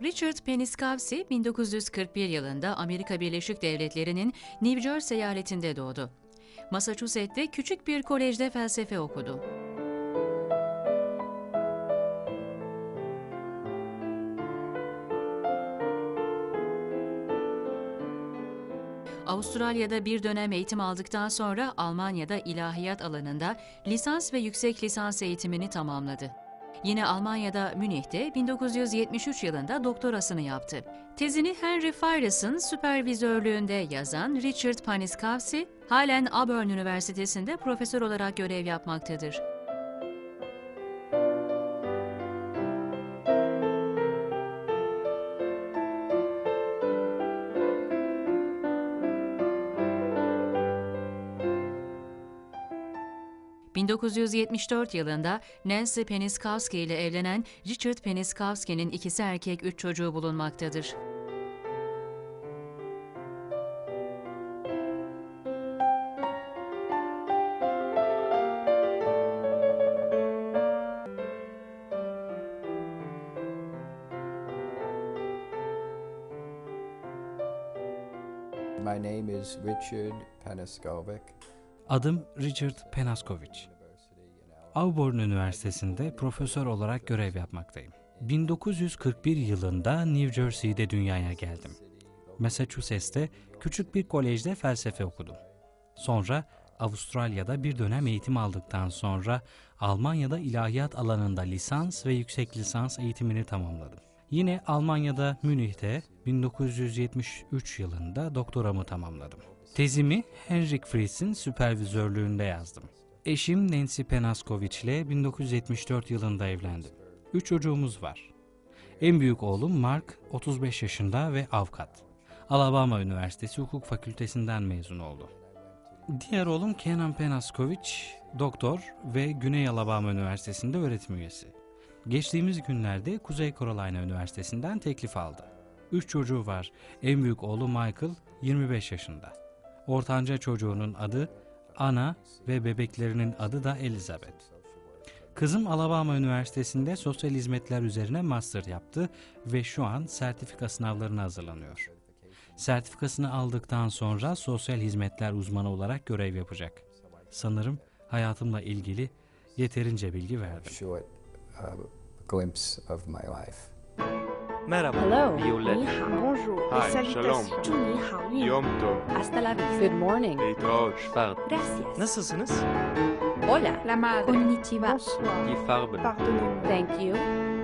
Richard Peniskavsky 1941 yılında Amerika Birleşik Devletleri'nin New Jersey eyaletinde doğdu. Massachusetts'te küçük bir kolejde felsefe okudu. Avustralya'da bir dönem eğitim aldıktan sonra Almanya'da ilahiyat alanında lisans ve yüksek lisans eğitimini tamamladı. Yine Almanya'da Münih'te 1973 yılında doktorasını yaptı. Tezini Henry Fayres'in süpervizörlüğünde yazan Richard Peniskavsky, halen Auburn Üniversitesi'nde profesör olarak görev yapmaktadır. ...1974 yılında Nancy Peniskavsky ile evlenen Richard Peniskavsky'nin ikisi erkek 3 çocuğu bulunmaktadır. My name is Richard Peniskovic. Adım Richard Peniskovic. Auburn Üniversitesi'nde profesör olarak görev yapmaktayım. 1941 yılında New Jersey'de dünyaya geldim. Massachusetts'te küçük bir kolejde felsefe okudum. Sonra Avustralya'da bir dönem eğitim aldıktan sonra Almanya'da ilahiyat alanında lisans ve yüksek lisans eğitimini tamamladım. Yine Almanya'da Münih'te 1973 yılında doktoramı tamamladım. Tezimi Henrik Fries'in süpervizörlüğünde yazdım. Eşim Nancy Peniskovic ile 1974 yılında evlendim. 3 çocuğumuz var. En büyük oğlum Mark 35 yaşında ve avukat. Alabama Üniversitesi Hukuk Fakültesinden mezun oldu. Diğer oğlum Kenan Peniskovic doktor ve Güney Alabama Üniversitesi'nde öğretim üyesi. Geçtiğimiz günlerde Kuzey Carolina Üniversitesi'nden teklif aldı. 3 çocuğu var. En büyük oğlu Michael 25 yaşında. Ortanca çocuğunun adı Anna ve bebeklerinin adı da Elizabeth. Kızım Alabama Üniversitesi'nde sosyal hizmetler üzerine master yaptı ve şu an sertifika sınavlarına hazırlanıyor. Sertifikasını aldıktan sonra sosyal hizmetler uzmanı olarak görev yapacak. Sanırım hayatımla ilgili yeterince bilgi verdim. Glimpse of my life. Merhaba. Hello. Violet. Ni hao. Bonjour. Hi, Salutations. shalom. Ni hao. Ni Yom Tov. Hasta la vista. Good morning. להתראות. Gracias. Nasılsınız? Hola. La madre. Konnichiwa. Bonsoir. İyi farben. Pardonnez-moi. Thank you.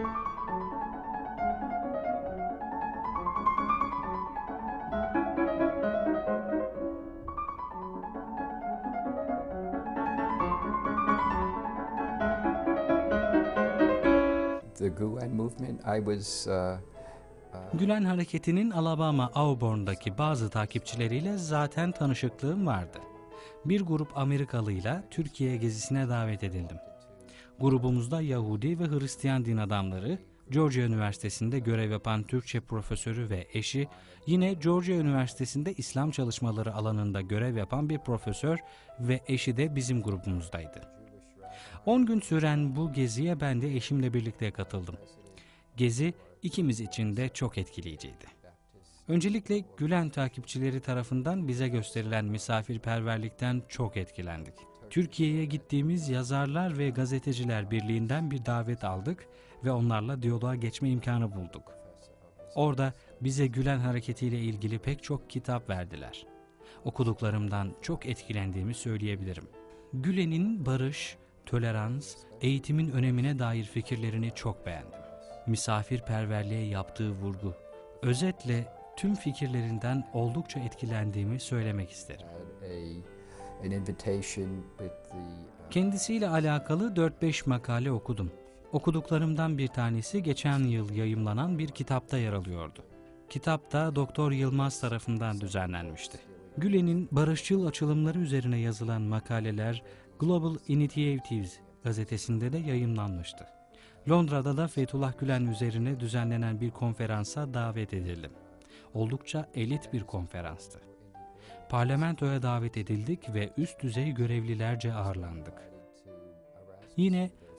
The Gulen movement, I was Gülen Hareketi'nin Alabama Auburn'daki bazı takipçileriyle zaten tanışıklığım vardı. Bir grup Amerikalıyla Türkiye gezisine davet edildim. Grubumuzda Yahudi ve Hristiyan din adamları, Georgia Üniversitesi'nde görev yapan Türkçe profesörü ve eşi, yine Georgia Üniversitesi'nde İslam çalışmaları alanında görev yapan bir profesör ve eşi de bizim grubumuzdaydı. 10 gün süren bu geziye ben de eşimle birlikte katıldım. Gezi ikimiz için de çok etkileyiciydi. Öncelikle Gülen takipçileri tarafından bize gösterilen misafirperverlikten çok etkilendik. Türkiye'ye gittiğimiz Yazarlar ve Gazeteciler Birliği'nden bir davet aldık ve onlarla diyaloğa geçme imkanı bulduk. Orada bize Gülen hareketiyle ilgili pek çok kitap verdiler. Okuduklarımdan çok etkilendiğimi söyleyebilirim. Gülen'in barış, tolerans, eğitimin önemine dair fikirlerini çok beğendim. Misafirperverliğe yaptığı vurgu. Özetle tüm fikirlerinden oldukça etkilendiğimi söylemek isterim. an invitation with the Kendisiyle alakalı 4-5 makale okudum. Okuduklarımdan bir tanesi geçen yıl yayımlanan bir kitapta yer alıyordu. Kitap da Doktor Yılmaz tarafından düzenlenmişti. Gülen'in barışçıl açılımları üzerine yazılan makaleler Global Initiatives gazetesinde de yayımlanmıştı. Londra'da da Fethullah Gülen üzerine düzenlenen bir konferansa davet edildim. Oldukça elit bir konferanstı. Parlamentoya davet edildik ve üst düzey görevlilerce ağırlandık. Yine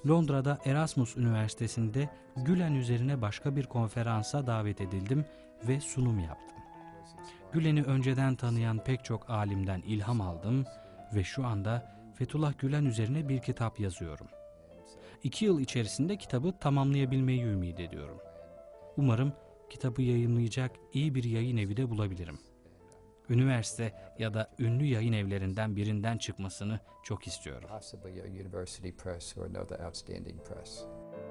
Londra'da Erasmus Üniversitesi'nde Gülen üzerine başka bir konferansa davet edildim ve sunum yaptım. Gülen'i önceden tanıyan pek çok alimden ilham aldım ve şu anda Fethullah Gülen üzerine bir kitap yazıyorum. 2 yıl içerisinde kitabı tamamlayabilmeyi ümit ediyorum. Umarım kitabı yayınlayacak iyi bir yayın evi de bulabilirim. Üniversite ya da ünlü yayın evlerinden birinden çıkmasını çok istiyorum. Possibly a university press or another outstanding press.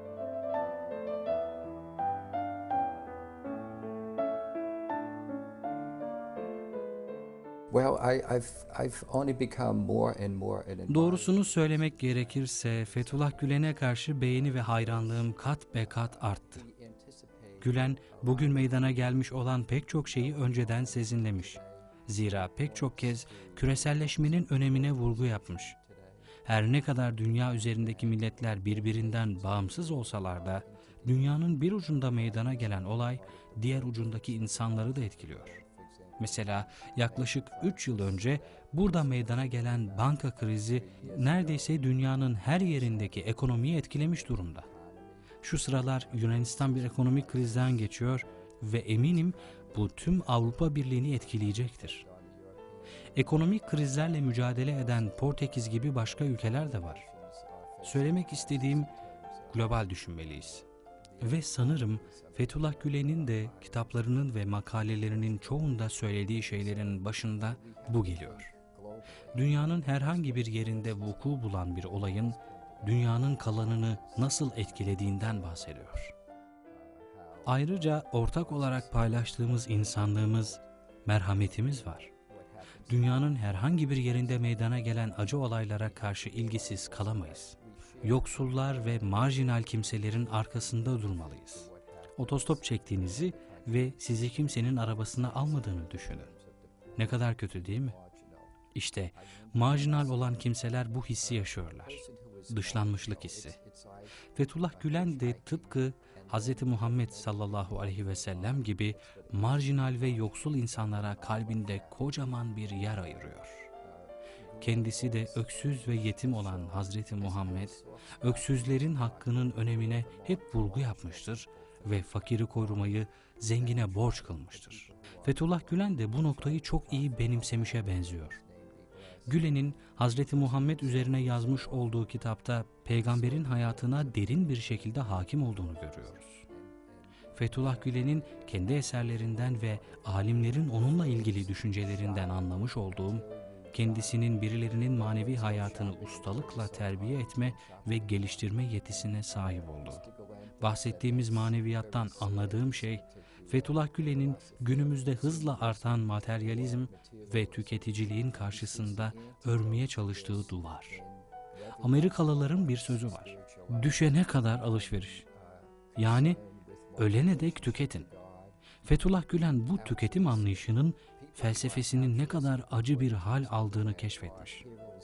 Well, I've only become more and more an admirer. Doğrusunu söylemek gerekirse Fethullah Gülen'e karşı beğeni ve hayranlığım kat be kat arttı. Gülen bugün meydana gelmiş olan pek çok şeyi önceden sezinlemiş. Zira pek çok kez küreselleşmenin önemine vurgu yapmış. Her ne kadar dünya üzerindeki milletler birbirinden bağımsız olsalar da dünyanın bir ucunda meydana gelen olay diğer ucundaki insanları da etkiliyor. Mesela yaklaşık 3 yıl önce burada meydana gelen banka krizi neredeyse dünyanın her yerindeki ekonomiyi etkilemiş durumda. Şu sıralar Yunanistan bir ekonomik krizden geçiyor ve eminim bu tüm Avrupa Birliği'ni etkileyecektir. Ekonomik krizlerle mücadele eden Portekiz gibi başka ülkeler de var. Söylemek istediğim, global düşünmeliyiz. Ve sanırım Fethullah Gülen'in de kitaplarının ve makalelerinin çoğunda söylediği şeylerin başında bu geliyor. Dünyanın herhangi bir yerinde vuku bulan bir olayın dünyanın kalanını nasıl etkilediğinden bahsediyor. Ayrıca ortak olarak paylaştığımız insanlığımız, merhametimiz var. Dünyanın herhangi bir yerinde meydana gelen acı olaylara karşı ilgisiz kalamayız. Yoksullar ve marjinal kimselerin arkasında durmalıyız. Otostop çektiğinizi ve sizi kimsenin arabasına almadığını düşünün. Ne kadar kötü değil mi? İşte marjinal olan kimseler bu hissi yaşıyorlar. Dışlanmışlık hissi. Fethullah Gülen de tıpkı Hz. Muhammed sallallahu aleyhi ve sellem gibi marjinal ve yoksul insanlara kalbinde kocaman bir yer ayırıyor. Kendisi de öksüz ve yetim olan Hazreti Muhammed, öksüzlerin hakkının önemine hep vurgu yapmıştır ve fakiri korumayı zengine borç kılmıştır. Fethullah Gülen de bu noktayı çok iyi benimsemişe benziyor. Gülen'in Hazreti Muhammed üzerine yazmış olduğu kitapta peygamberin hayatına derin bir şekilde hakim olduğunu görüyoruz. Fethullah Gülen'in kendi eserlerinden ve alimlerin onunla ilgili düşüncelerinden anlamış olduğum, kendisinin birilerinin manevi hayatını ustalıkla terbiye etme ve geliştirme yetisine sahip oldu. Bahsettiğimiz maneviyattan anladığım şey, Fethullah Gülen'in günümüzde hızla artan materyalizm ve tüketiciliğin karşısında örmeye çalıştığı duvar. Amerikalıların bir sözü var. Düşene kadar alışveriş. Yani ölene dek tüketin. Fethullah Gülen bu tüketim anlayışının felsefesinin ne kadar acı bir hal aldığını keşfetmiş.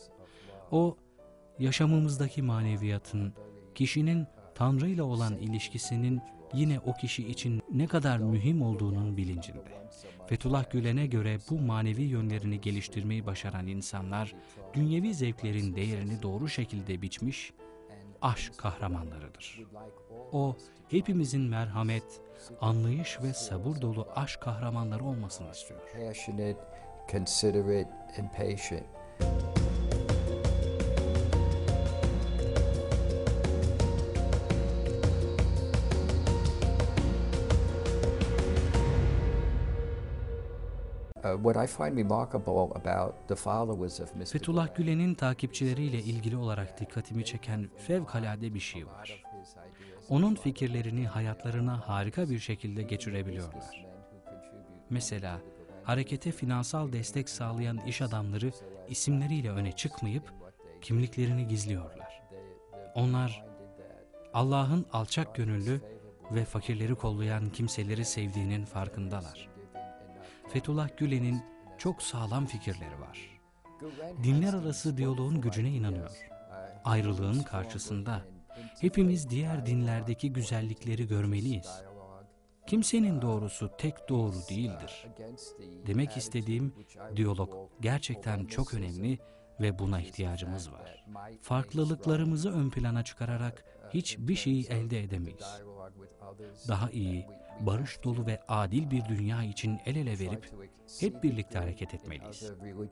O, yaşamımızdaki maneviyatın, kişinin Tanrı ile olan ilişkisinin yine o kişi için ne kadar mühim olduğunun bilincinde. Fethullah Gülen'e göre bu manevi yönlerini geliştirmeyi başaran insanlar, dünyevi zevklerin değerini doğru şekilde biçmiş, aşk kahramanlarıdır. O, hepimizin merhamet, anlayış ve sabır dolu aşk kahramanları olmasını istiyor. Passionate, considerate, and patient. What I find remarkable about the followers of Mr. Fethullah Gülen'in takipçileriyle ilgili olarak dikkatimi çeken fevkalade bir şey var. Onun fikirlerini hayatlarına harika bir şekilde geçirebiliyorlar. Mesela harekete finansal destek sağlayan iş adamları isimleriyle öne çıkmayıp kimliklerini gizliyorlar. Onlar Allah'ın alçak gönüllü ve fakirleri kollayan kimseleri sevdiğinin farkındalar. Fethullah Gülen'in çok sağlam fikirleri var. Dinler arası diyaloğun gücüne inanıyor. Ayrılığın karşısında hepimiz diğer dinlerdeki güzellikleri görmeliyiz. Kimsenin doğrusu tek doğru değildir. Demek istediğim, diyalog gerçekten çok önemli ve buna ihtiyacımız var. Farklılıklarımızı ön plana çıkararak hiçbir şeyi elde edemeyiz. Daha iyi, barış dolu ve adil bir dünya için el ele verip hep birlikte hareket etmeliyiz.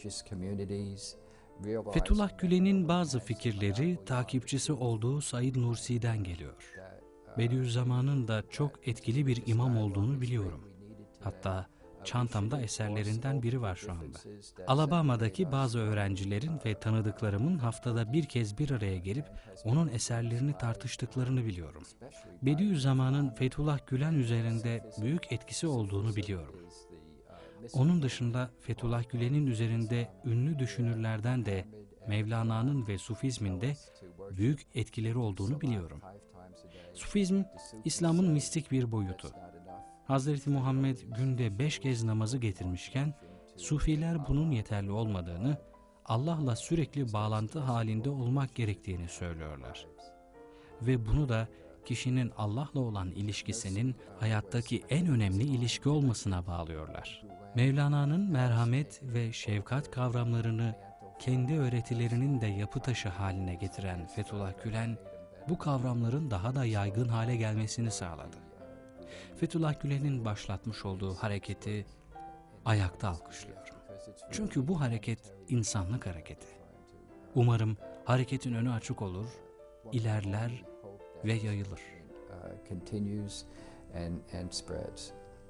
Fethullah Gülen'in bazı fikirleri takipçisi olduğu Said Nursi'den geliyor. Bediüzzaman'ın da çok etkili bir imam olduğunu biliyorum. Hatta çantamda eserlerinden biri var şu anda. Alabama'daki bazı öğrencilerin ve tanıdıklarımın haftada bir kez bir araya gelip onun eserlerini tartıştıklarını biliyorum. Bediüzzaman'ın Fethullah Gülen üzerinde büyük etkisi olduğunu biliyorum. Onun dışında Fethullah Gülen'in üzerinde ünlü düşünürlerden de Mevlana'nın ve Sufizmin de büyük etkileri olduğunu biliyorum. Sufizm, İslam'ın mistik bir boyutu. Hz. Muhammed günde 5 kez namazı getirmişken, Sufiler bunun yeterli olmadığını, Allah'la sürekli bağlantı halinde olmak gerektiğini söylüyorlar. Ve bunu da kişinin Allah'la olan ilişkisinin hayattaki en önemli ilişki olmasına bağlıyorlar. Mevlana'nın merhamet ve şefkat kavramlarını kendi öğretilerinin de yapı taşı haline getiren Fethullah Gülen, bu kavramların daha da yaygın hale gelmesini sağladı. Fethullah Gülen'in başlatmış olduğu hareketi ayakta alkışlıyorum. Çünkü bu hareket insanlık hareketi. Umarım hareketin önü açık olur, ilerler ve yayılır. Continues and spreads.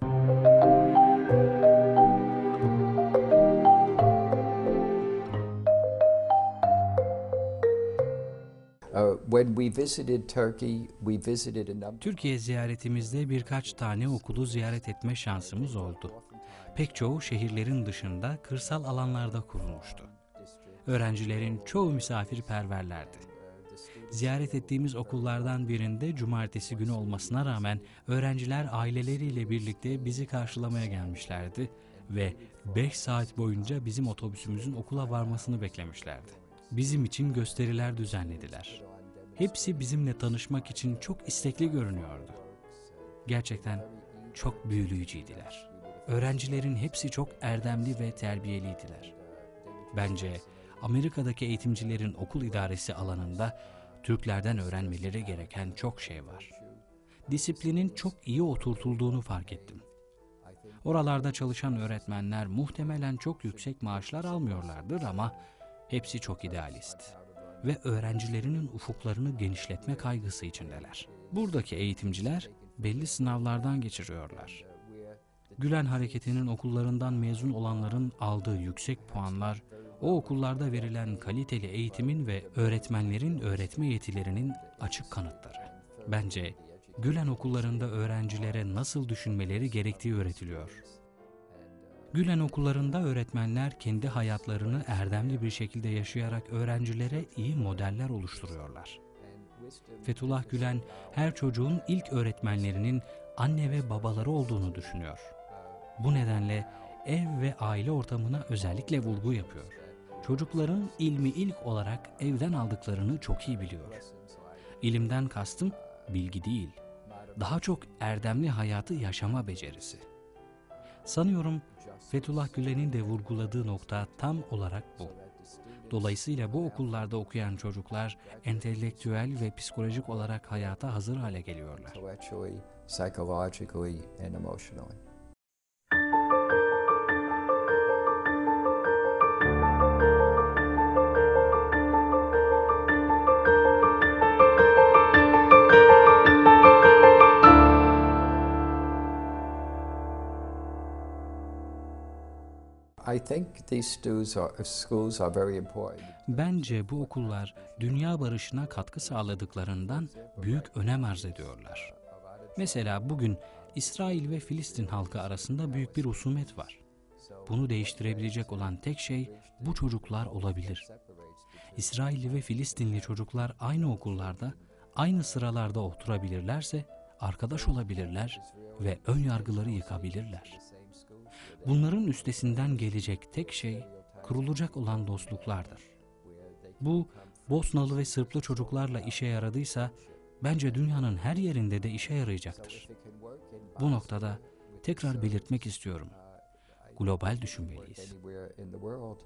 When we visited Turkey, we visited a number. Türkiye ziyaretimizde birkaç tane okulu ziyaret etme şansımız oldu. Pek çoğu şehirlerin dışında kırsal alanlarda kurulmuştu. Öğrencilerin çoğu misafirperverlerdi. Ziyaret ettiğimiz okullardan birinde cumartesi günü olmasına rağmen öğrenciler aileleriyle birlikte bizi karşılamaya gelmişlerdi ve 5 saat boyunca bizim otobüsümüzün okula varmasını beklemişlerdi. Bizim için gösteriler düzenlediler. Hepsi bizimle tanışmak için çok istekli görünüyordu. Gerçekten çok büyüleyiciydiler. Öğrencilerin hepsi çok erdemli ve terbiyeliydiler. Bence Amerika'daki eğitimcilerin okul idaresi alanında Türklerden öğrenmeleri gereken çok şey var. Disiplinin çok iyi oturtulduğunu fark ettim. Oralarda çalışan öğretmenler muhtemelen çok yüksek maaşlar almıyorlardır ama hepsi çok idealist ve öğrencilerinin ufuklarını genişletme kaygısı içindeler. Buradaki eğitimciler belli sınavlardan geçiriyorlar. Gülen hareketinin okullarından mezun olanların aldığı yüksek puanlar, o okullarda verilen kaliteli eğitimin ve öğretmenlerin öğretme yetilerinin açık kanıtları. Bence Gülen okullarında öğrencilere nasıl düşünmeleri gerektiği öğretiliyor. Gülen okullarında öğretmenler kendi hayatlarını erdemli bir şekilde yaşayarak öğrencilere iyi modeller oluşturuyorlar. Fethullah Gülen her çocuğun ilk öğretmenlerinin anne ve babaları olduğunu düşünüyor. Bu nedenle ev ve aile ortamına özellikle vurgu yapıyor. Çocukların ilmi ilk olarak evden aldıklarını çok iyi biliyor. İlimden kastım bilgi değil, daha çok erdemli hayatı yaşama becerisi. Sanıyorum Fethullah Gülen'in de vurguladığı nokta tam olarak bu. Dolayısıyla bu okullarda okuyan çocuklar entelektüel ve psikolojik olarak hayata hazır hale geliyorlar. Intellectually, psychologically, and emotionally. I think these schools are very important. Bence bu okullar dünya barışına katkı sağladıklarından büyük önem arz ediyorlar. Mesela bugün İsrail ve Filistin halkı arasında büyük bir husumet var. Bunu değiştirebilecek olan tek şey bu çocuklar olabilir. İsrailli ve Filistinli çocuklar aynı okullarda, aynı sıralarda oturabilirlerse arkadaş olabilirler ve ön yargıları yıkabilirler. Bunların üstesinden gelecek tek şey kurulacak olan dostluklardır. Bu Bosnalı ve Sırplı çocuklarla işe yaradıysa bence dünyanın her yerinde de işe yarayacaktır. Bu noktada tekrar belirtmek istiyorum. Global düşünmeliyiz.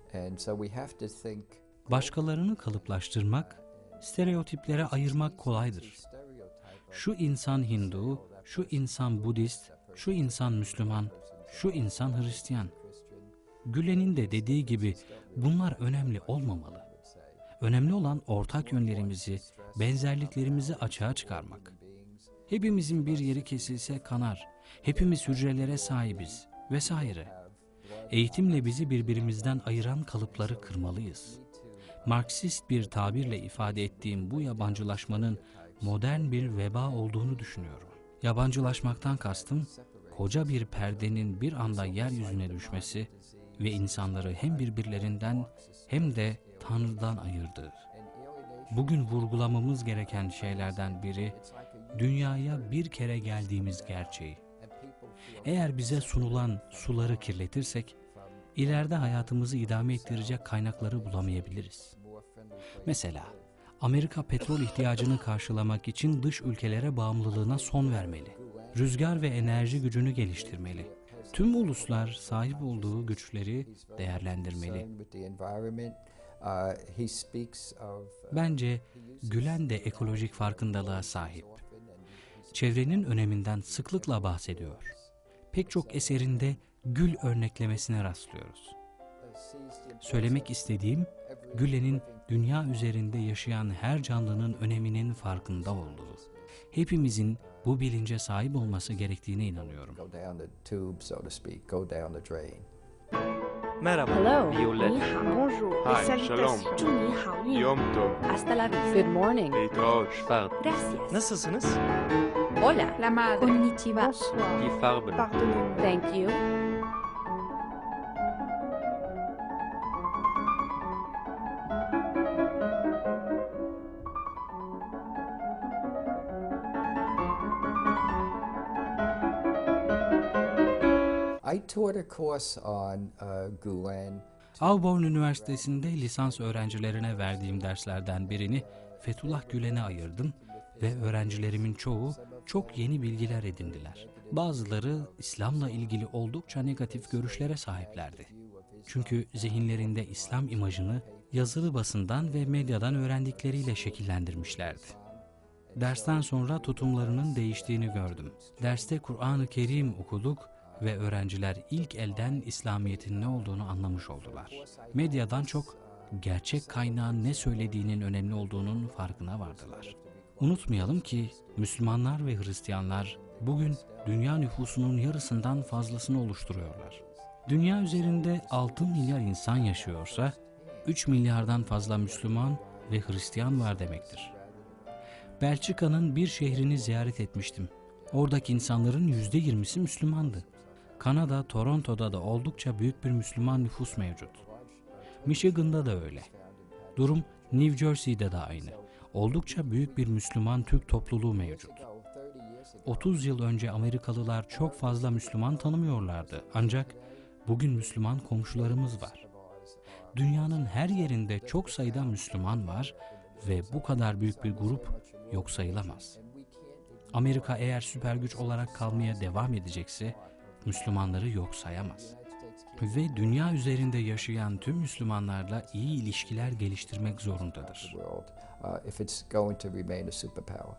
And so we have to think Başkalarını kalıplaştırmak, stereotiplere ayırmak kolaydır. Şu insan Hindu, şu insan Budist, şu insan Müslüman, şu insan Hristiyan. Gülen'in de dediği gibi bunlar önemli olmamalı. Önemli olan ortak yönlerimizi, benzerliklerimizi açığa çıkarmak. Hepimizin bir yeri kesilse kanar, hepimiz hücrelere sahibiz vesaire. Eğitimle bizi birbirimizden ayıran kalıpları kırmalıyız. Marksist bir tabirle ifade ettiğim bu yabancılaşmanın modern bir veba olduğunu düşünüyorum. Yabancılaşmaktan kastım, koca bir perdenin bir anda yeryüzüne düşmesi ve insanları hem birbirlerinden hem de Tanrı'dan ayırdığı. Bugün vurgulamamız gereken şeylerden biri, dünyaya bir kere geldiğimiz gerçeği. Eğer bize sunulan suları kirletirsek, ileride hayatımızı idame ettirecek kaynakları bulamayabiliriz. Mesela, Amerika petrol ihtiyacını karşılamak için dış ülkelere bağımlılığına son vermeli. Rüzgar ve enerji gücünü geliştirmeli. Tüm uluslar sahip olduğu güçleri değerlendirmeli. Bence Gülen de ekolojik farkındalığa sahip. Çevrenin öneminden sıklıkla bahsediyor. Pek çok eserinde gül örneklemesine rastlıyoruz. Söylemek istediğim, Gülen'in dünya üzerinde yaşayan her canlının öneminin farkında olduğu. Hepimizin bu bilince sahip olması gerektiğine inanıyorum. Merhaba, Hello. Violet. 你好 Bonjour. Hi, Les salutations. shalom. 祝你好运。 Yom Tov. Hasta la vista. Good morning. Pardon. Gracias. Nasılsınız? Hola. La madre. Konnichiwa. Bonsoir. İyi farben. Pardonnez-moi. Thank you. I taught a course on Gulen. Auburn Üniversitesi'nde lisans öğrencilerine verdiğim derslerden birini Fethullah Gülen'e ayırdım ve öğrencilerimin çoğu çok yeni bilgiler edindiler. Bazıları İslam'la ilgili oldukça negatif görüşlere sahiplerdi. Çünkü zihinlerinde İslam imajını yazılı basından ve medyadan öğrendikleriyle şekillendirmişlerdi. Dersten sonra tutumlarının değiştiğini gördüm. Derste Kur'an-ı Kerim okuduk ve öğrenciler ilk elden İslamiyet'in ne olduğunu anlamış oldular. Medyadan çok gerçek kaynağın ne söylediğinin önemli olduğunun farkına vardılar. Unutmayalım ki Müslümanlar ve Hristiyanlar bugün dünya nüfusunun yarısından fazlasını oluşturuyorlar. Dünya üzerinde 6 milyar insan yaşıyorsa 3 milyardan fazla Müslüman ve Hristiyan var demektir. Belçika'nın bir şehrini ziyaret etmiştim. Oradaki insanların %20'si Müslümandı. Kanada, Toronto'da da oldukça büyük bir Müslüman nüfus mevcut. Michigan'da da öyle. Durum New Jersey'de de aynı. Oldukça büyük bir Müslüman Türk topluluğu mevcut. 30 yıl önce Amerikalılar çok fazla Müslüman tanımıyorlardı. Ancak bugün Müslüman komşularımız var. Dünyanın her yerinde çok sayıda Müslüman var ve bu kadar büyük bir grup yok sayılamaz. Amerika eğer süper güç olarak kalmaya devam edecekse Müslümanları yok sayamaz. Ve dünya üzerinde yaşayan tüm Müslümanlarla iyi ilişkiler geliştirmek zorundadır. If it's going to remain a superpower.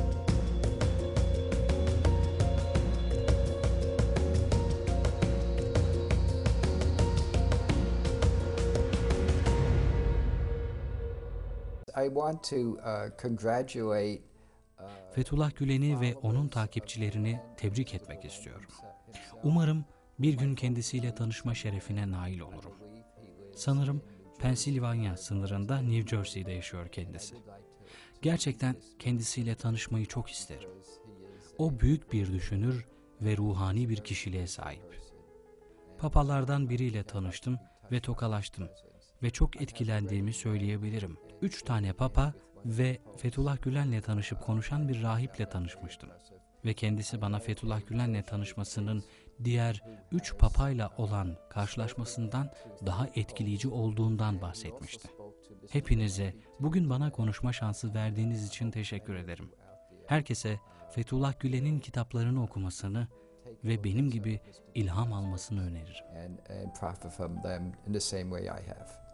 I want to congratulate Fethullah Gülen'i ve onun takipçilerini tebrik etmek istiyorum. Umarım bir gün kendisiyle tanışma şerefine nail olurum. Sanırım Pensilvanya sınırında New Jersey'de yaşıyor kendisi. Gerçekten kendisiyle tanışmayı çok isterim. O büyük bir düşünür ve ruhani bir kişiliğe sahip. Papalardan biriyle tanıştım ve tokalaştım ve çok etkilendiğimi söyleyebilirim. 3 tane papa ve Fethullah Gülen'le tanışıp konuşan bir rahiple tanışmıştım. Ve kendisi bana Fethullah Gülen'le tanışmasının diğer 3 papayla olan karşılaşmasından daha etkileyici olduğundan bahsetmişti. Hepinize bugün bana konuşma şansı verdiğiniz için teşekkür ederim. Herkese Fethullah Gülen'in kitaplarını okumasını ve benim gibi ilham almasını öneririm. and profit from them in the same way I have.